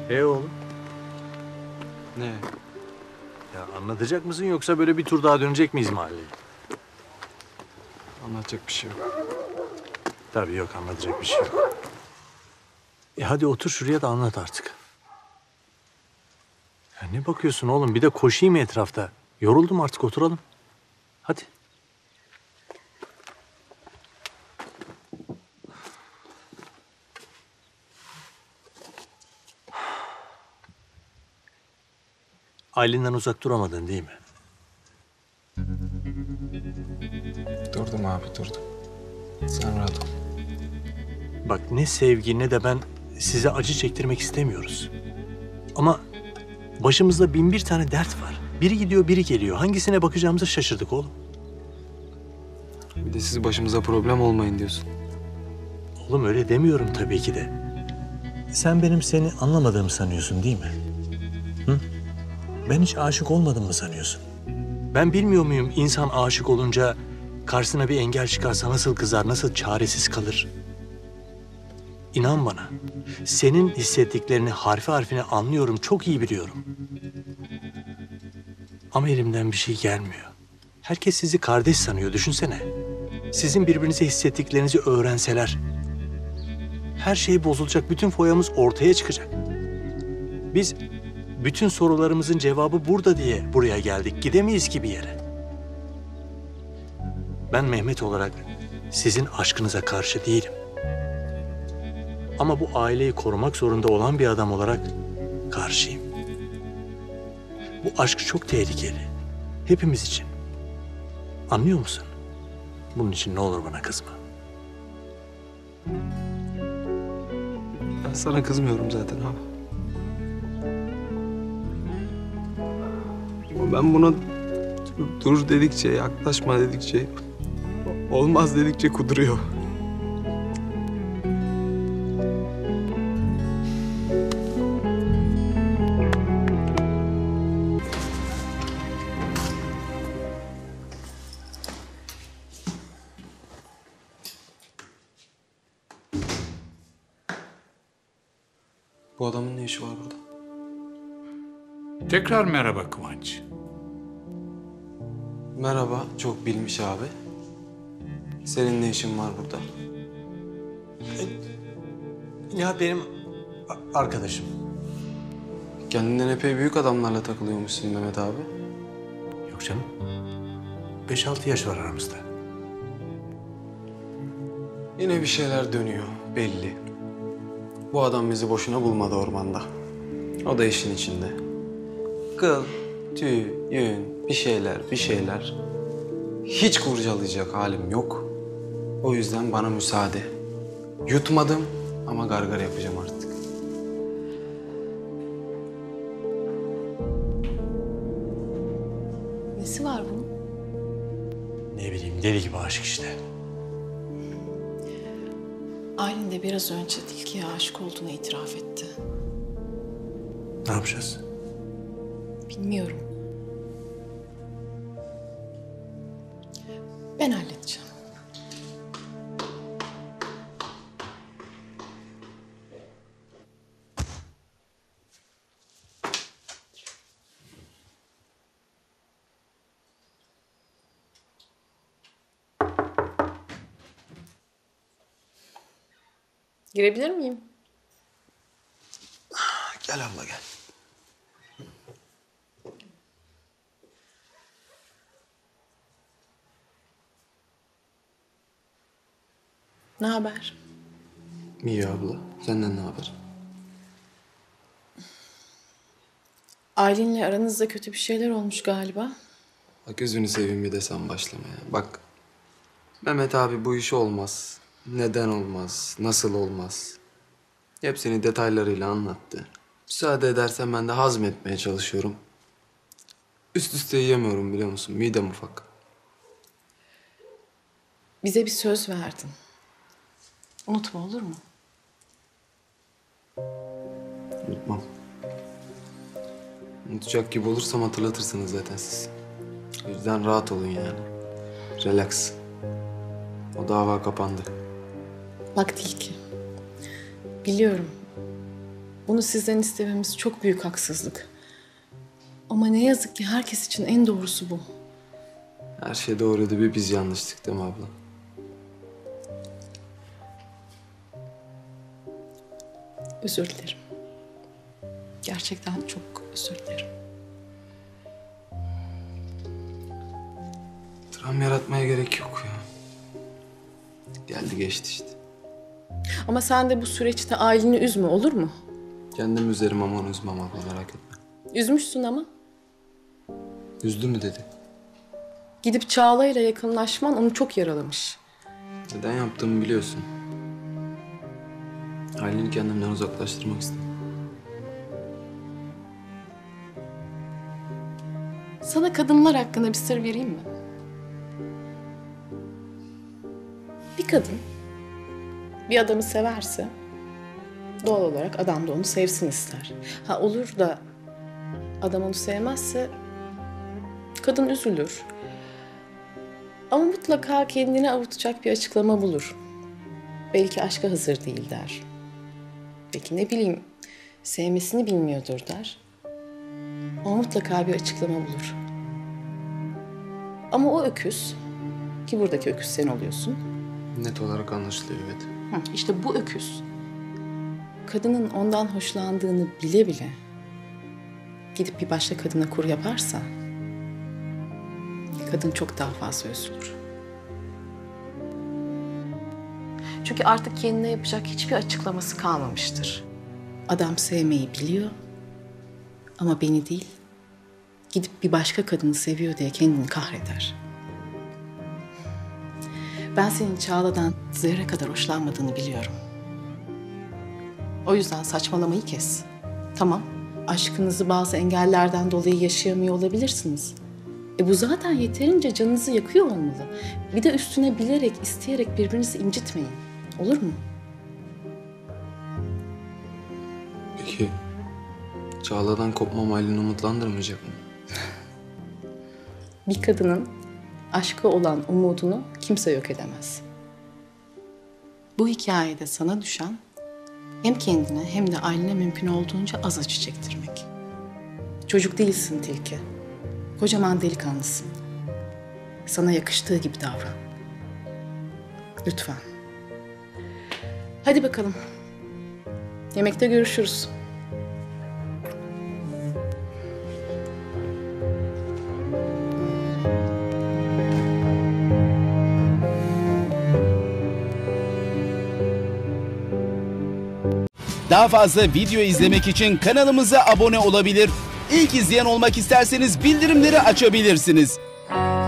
Oğlum. Ne? Ya anlatacak mısın yoksa böyle bir tur daha dönecek miyiz mahalleye? Anlatacak bir şey yok. Tabii yok, anlatacak bir şey yok. Hadi otur şuraya da anlat artık. Ya ne bakıyorsun oğlum? Bir de koşayım etrafta. Yoruldum artık, oturalım. Hadi. Aylin'den uzak duramadın değil mi? Durdum abi, durdum. Sen rahat ol. Bak, ne sevgi ne de ben size acı çektirmek istemiyoruz. Ama başımızda bin bir tane dert var. Biri gidiyor, biri geliyor. Hangisine bakacağımıza şaşırdık oğlum. Bir de siz başımıza problem olmayın diyorsun. Oğlum öyle demiyorum tabii ki de. Sen benim seni anlamadığımı sanıyorsun değil mi? Hı? Ben hiç aşık olmadım mı sanıyorsun? Ben bilmiyor muyum insan aşık olunca karşısına bir engel çıkarsa nasıl kızar, nasıl çaresiz kalır? İnan bana, senin hissettiklerini harfi harfine anlıyorum, çok iyi biliyorum. Ama elimden bir şey gelmiyor. Herkes sizi kardeş sanıyor, düşünsene. Sizin birbirinize hissettiklerinizi öğrenseler, her şey bozulacak, bütün foyamız ortaya çıkacak. Biz bütün sorularımızın cevabı burada diye buraya geldik. Gidemeyiz ki bir yere. Ben Mehmet olarak sizin aşkınıza karşı değilim. Ama bu aileyi korumak zorunda olan bir adam olarak karşıyım. Bu aşk çok tehlikeli. Hepimiz için. Anlıyor musun? Bunun için ne olur bana kızma. Ben sana kızmıyorum zaten abi. Ama ben buna dur dedikçe, yaklaşma dedikçe, olmaz dedikçe kuduruyor. Bu adamın ne işi var burada? Tekrar merhaba Kıvanç. Merhaba, çok bilmiş abi. Senin ne işin var burada? Ya benim arkadaşım. Kendinden epey büyük adamlarla takılıyormuşsun Mehmet abi. Yok canım. 5-6 yaş var aramızda. Yine bir şeyler dönüyor, belli. Bu adam bizi boşuna bulmadı ormanda. O da işin içinde. Kıl, tüy, yün, bir şeyler. Hiç kurcalayacak halim yok. O yüzden bana müsaade. Yutmadım ama gargar yapacağım artık. Nesi var bunun? Ne bileyim, deli gibi aşık işte. Aylin de biraz önce Tilki'ye aşık olduğunu itiraf etti. Ne yapacağız? Bilmiyorum. Ben halledeceğim. Girebilir miyim? Gel abla gel. Ne haber? İyi abla. Senden ne haber? Aylin'le aranızda kötü bir şeyler olmuş galiba. Bak gözünü seveyim bir de sen başlamaya. Bak Mehmet abi bu iş olmaz. Neden olmaz? Nasıl olmaz? Hepsini detaylarıyla anlattı. Müsaade edersen ben de hazmetmeye çalışıyorum. Üst üste yiyemiyorum biliyor musun? Midem ufak. Bize bir söz verdin. Unutma, olur mu? Unutmam. Unutacak gibi olursam hatırlatırsınız zaten siz. O yüzden rahat olun yani. Relax. O dava kapandı. Bak Tilki. Biliyorum. Bunu sizden istememiz çok büyük haksızlık. Ama ne yazık ki herkes için en doğrusu bu. Her şey doğruydu, bir biz yanlıştık değil mi abla? Özür dilerim. Gerçekten çok özür dilerim. Dram yaratmaya gerek yok ya. Geldi geçti işte. Ama sen de bu süreçte aileni üzme, olur mu? Kendim üzerim ama onu üzmem abla, merak etme. Üzmüşsün ama. Üzdü mü dedi. Gidip Çağla'yla yakınlaşman onu çok yaralamış. Neden yaptığımı biliyorsun. Aylin'i kendimden uzaklaştırmak istedim. Sana kadınlar hakkında bir sır vereyim mi? Bir kadın bir adamı severse doğal olarak adam da onu sevsin ister. Ha olur da adam onu sevmezse kadın üzülür. Ama mutlaka kendini avutacak bir açıklama bulur. Belki aşka hazır değil der. Belki ne bileyim sevmesini bilmiyordur der. Ama mutlaka bir açıklama bulur. Ama o öküz, ki buradaki öküz sen oluyorsun. Net olarak anlaşılıyor, evet. İşte bu öküz, kadının ondan hoşlandığını bile bile gidip bir başka kadına kur yaparsa kadın çok daha fazla üzülür. Çünkü artık kendine yapacak hiçbir açıklaması kalmamıştır. Adam sevmeyi biliyor ama beni değil, gidip bir başka kadını seviyor diye kendini kahreder. Ben senin Çağla'dan zerre kadar hoşlanmadığını biliyorum. O yüzden saçmalamayı kes. Tamam, aşkınızı bazı engellerden dolayı yaşayamıyor olabilirsiniz. Bu zaten yeterince canınızı yakıyor olmalı. Bir de üstüne bilerek, isteyerek birbirinizi incitmeyin. Olur mu? Peki Çağla'dan kopmam Aylin'i umutlandırmayacak mı? Bir kadının aşka olan umudunu kimse yok edemez. Bu hikayede sana düşen hem kendine hem de ailene mümkün olduğunca az acı çektirmek. Çocuk değilsin Tilki. Kocaman delikanlısın. Sana yakıştığı gibi davran. Lütfen. Hadi bakalım. Yemekte görüşürüz. Daha fazla video izlemek için kanalımıza abone olabilir. İlk izleyen olmak isterseniz bildirimleri açabilirsiniz.